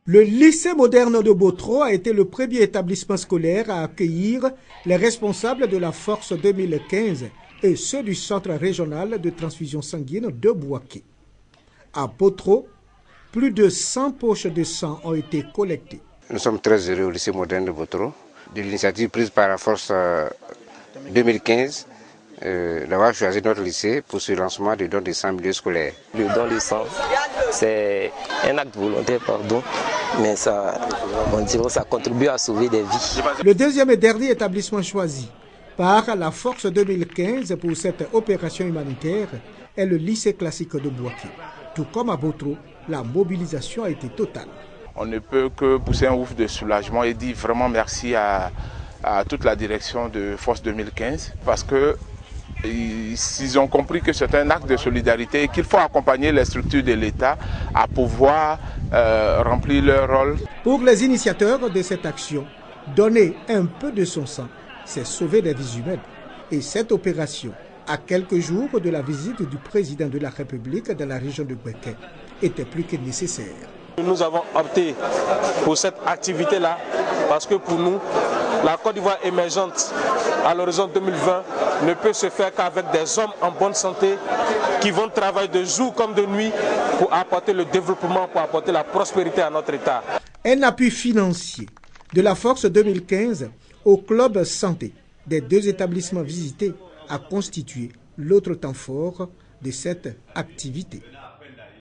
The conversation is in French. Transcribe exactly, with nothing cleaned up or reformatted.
Le lycée moderne de Botro a été le premier établissement scolaire à accueillir les responsables de la Force deux mille quinze et ceux du Centre régional de transfusion sanguine de Bouaké. À Botro, plus de cent poches de sang ont été collectées. Nous sommes très heureux au lycée moderne de Botro de l'initiative prise par la Force deux mille quinze euh, d'avoir choisi notre lycée pour ce lancement de don de sang milieu scolaire. Le don de sang, c'est un acte volontaire, pardon, mais ça, on dirait, ça contribue à sauver des vies. Le deuxième et dernier établissement choisi par la Force deux mille quinze pour cette opération humanitaire est le lycée classique de Bouaké. Tout comme à Botro, la mobilisation a été totale. On ne peut que pousser un ouf de soulagement et dire vraiment merci à, à toute la direction de Force deux mille quinze parce que ils ont compris que c'est un acte de solidarité et qu'il faut accompagner les structures de l'État à pouvoir euh, remplir leur rôle. Pour les initiateurs de cette action, donner un peu de son sang, c'est sauver des vies humaines. Et cette opération, à quelques jours de la visite du président de la République dans la région de Bouaké, était plus que nécessaire. Nous avons opté pour cette activité-là parce que pour nous, la Côte d'Ivoire émergente à l'horizon deux mille vingt ne peut se faire qu'avec des hommes en bonne santé qui vont travailler de jour comme de nuit pour apporter le développement, pour apporter la prospérité à notre État. Un appui financier de la Force deux mille quinze au club santé des deux établissements visités a constitué l'autre temps fort de cette activité.